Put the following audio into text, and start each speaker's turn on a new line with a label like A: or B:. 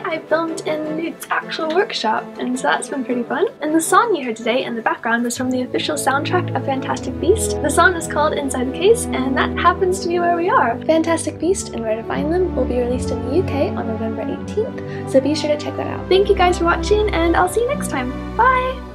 A: I filmed in Newt's actual workshop, and so that's been pretty fun. And the song you heard today in the background was from the official soundtrack of Fantastic Beast. The song is called Inside the Case, and that happens to be where we are. Fantastic Beast and Where to Find Them will be released in the UK on November 18th, so be sure to check that out. Thank you guys for watching, and I'll see you next time. Bye!